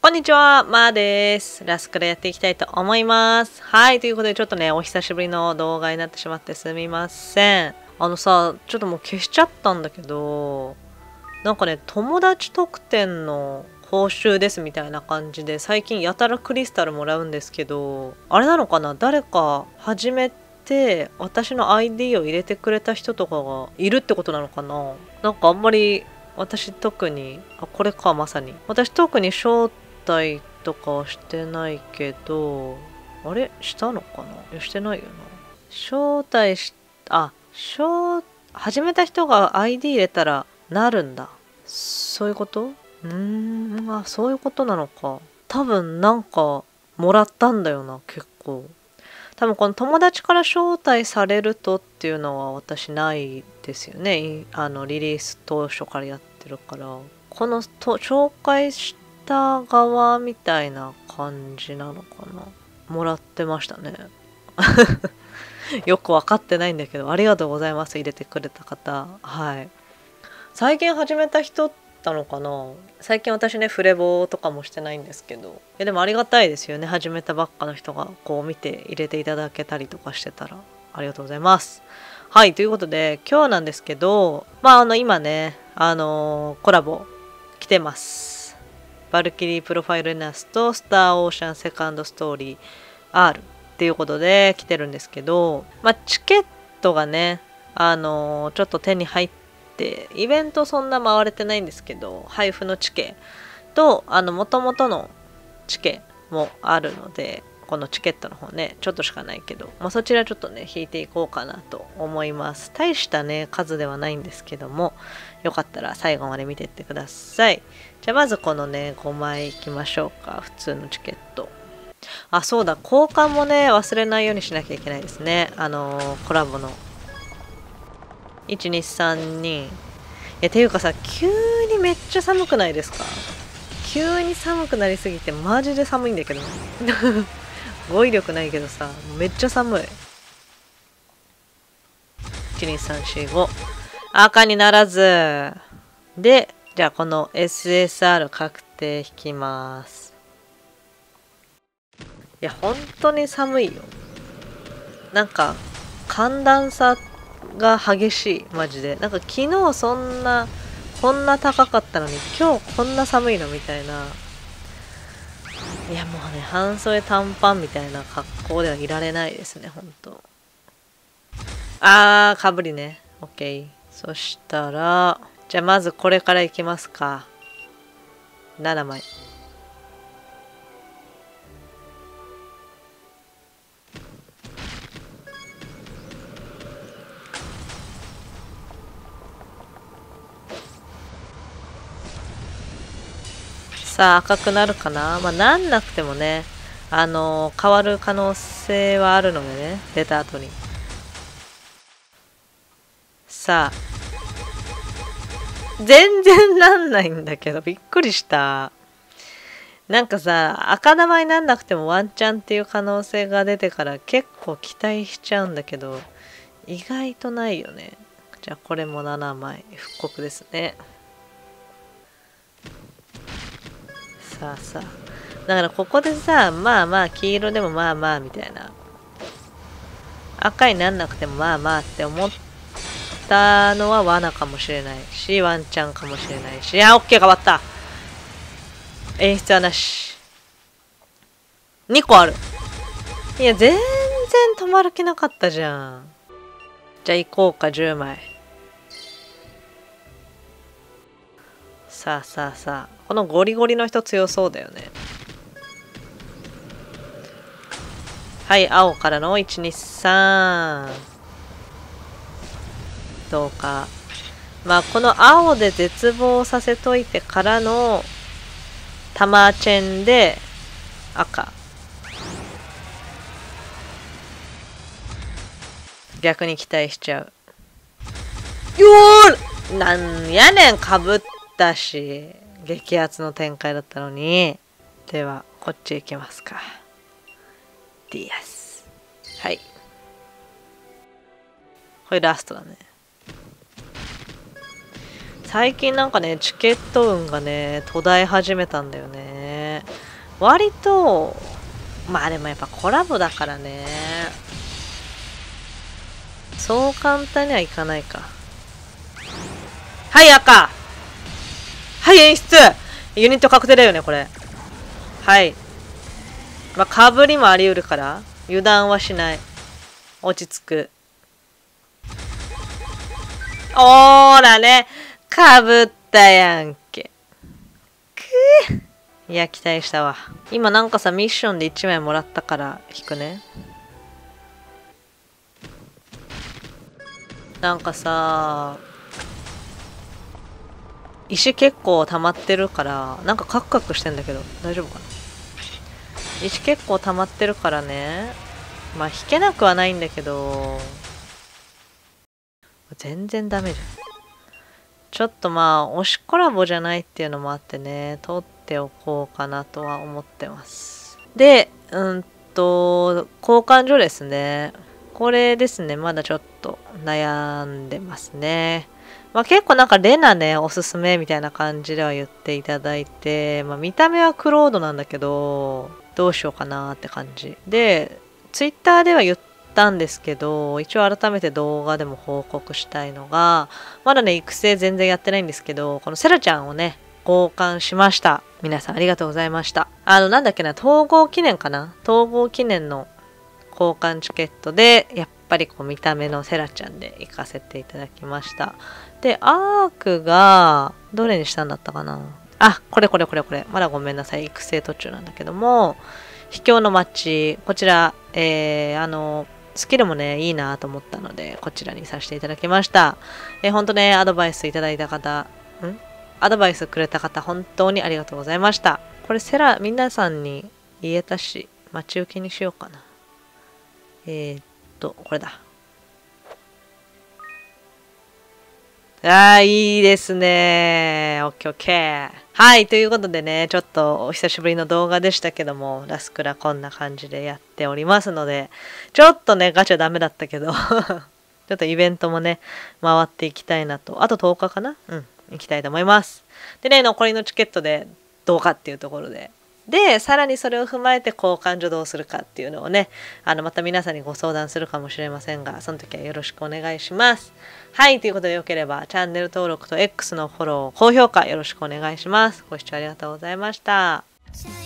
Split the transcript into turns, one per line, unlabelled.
こんにちは、まーです。ラスクでやっていきたいと思います。はい、ということでちょっとね、お久しぶりの動画になってしまってすみません。ちょっともう消しちゃったんだけど、なんかね、友達特典の報酬ですみたいな感じで、最近やたらクリスタルもらうんですけど、あれなのかな、誰か始めて、私の ID を入れてくれた人とかがいるってことなのかな。なんかあんまり私特に、これか、まさに。私特に招待とかはしてないけど、あれしたのかな。いや、してないよな。招待し、始めた人が ID 入れたらなるんだ。そういうこと？そういうことなのか。多分なんか、もらったんだよな、結構。多分この友達から招待されるとっていうのは私ないですよね。リリース当初からやってるから。この紹介した側みたいな感じなのかな。もらってましたね。よくわかってないんだけど、ありがとうございます。入れてくれた方。はい。最近始めた人なのかな。最近私ね、フレボとかもしてないんですけど、でもありがたいですよね。始めたばっかの人がこう見て入れていただけたりとかしてたらありがとうございます。はい、ということで今日なんですけど、今ね、コラボ来てます。バルキリープロファイルナスとスターオーシャンセカンドストーリー R っていうことで来てるんですけど、チケットがね、ちょっと手に入ってイベントそんな回れてないんですけど、配布のチケと元々のチケもあるので、このチケットの方ね、ちょっとしかないけど、そちらちょっとね引いていこうかなと思います。大したね数ではないんですけども、よかったら最後まで見てってください。じゃあまずこのね5枚いきましょうか。普通のチケット。そうだ、交換もね忘れないようにしなきゃいけないですね。コラボの123人。ていうかさ、急にめっちゃ寒くないですか？急に寒くなりすぎてマジで寒いんだけど語彙力ないけどさ、めっちゃ寒い。12345、赤にならずで、じゃあこの SSR 確定引きます。いや本当に寒いよ。なんか寒暖差が激しい、マジで。なんか昨日こんな高かったのに今日こんな寒いのみたいな。いやもうね、半袖短パンみたいな格好ではいられないですね、ほんと。かぶりね。OK。そしたら、じゃあまずこれからいきますか。7枚。さあ赤くなるかな。なんなくてもね、変わる可能性はあるのでね、出た後に。さあ、全然なんないんだけど、びっくりした。なんかさ、赤玉になんなくてもワンチャンっていう可能性が出てから結構期待しちゃうんだけど、意外とないよね。じゃあこれも7枚復刻ですね。さあさあ、だからここでさ、黄色でもみたいな、赤になんなくてもって思ったのは罠かもしれないし、ワンチャンかもしれないし、オッケー、変わった。演出はなし。2個ある。いや全然止まる気なかったじゃん。じゃあ行こうか、10枚。さあ、このゴリゴリの人強そうだよね。はい、青からの123。どうか。この青で絶望させといてからのタマチェンで赤。逆に期待しちゃう。よー、なんやねん、かぶったし。激アツの展開だったのに。では、こっち行きますか。ディアス。はい。これラストだね。最近なんかね、チケット運がね、途絶え始めたんだよね。 ね。割と、まあでもやっぱコラボだからね。そう簡単にはいかないか。はい、赤。はい、演出。ユニット確定だよね、これ。はい。まあ、かぶりもあり得るから、油断はしない。落ち着く。おーらね。かぶったやんけ。いや、期待したわ。今なんかさ、ミッションで1枚もらったから引くね。なんかさ、石結構溜まってるから、なんかカクカクしてんだけど、大丈夫かな。石結構溜まってるからね。まあ引けなくはないんだけど、全然ダメじゃん。ちょっとまあ、推しコラボじゃないっていうのもあってね、取っておこうかなとは思ってます。で、交換所ですね。これですね、まだちょっと悩んでますね。まあ結構なんかレナね、おすすめみたいな感じでは言っていただいて、まあ見た目はクロードなんだけど、どうしようかなって感じ。で、ツイッターでは言ったんですけど、一応改めて動画でも報告したいのが、まだね、育成全然やってないんですけど、このセラちゃんをね、交換しました。皆さんありがとうございました。なんだっけな、統合記念かな、統合記念の交換チケットで、やっぱりこう見た目のセラちゃんで行かせていただきました。で、アークが、どれにしたんだったかなあ、これ。まだごめんなさい。育成途中なんだけども、秘境の街、こちら、スキルもね、いいなと思ったので、こちらにさせていただきました。ほんとね、アドバイスいただいた方、アドバイスくれた方、本当にありがとうございました。これ皆さんに言えたし、待ち受けにしようかな。これだ。いいですね。オッケーオッケー。はい、ということでね、ちょっとお久しぶりの動画でしたけども、ラスクラこんな感じでやっておりますので、ちょっとね、ガチャダメだったけど、ちょっとイベントもね、回っていきたいなと。あと10日かな行きたいと思います。でね、残りのチケットでどうかっていうところで。で、さらにそれを踏まえて交換所どうするかっていうのをね、また皆さんにご相談するかもしれませんが、その時はよろしくお願いします。はい、ということでよければ、チャンネル登録と X のフォロー、高評価よろしくお願いします。ご視聴ありがとうございました。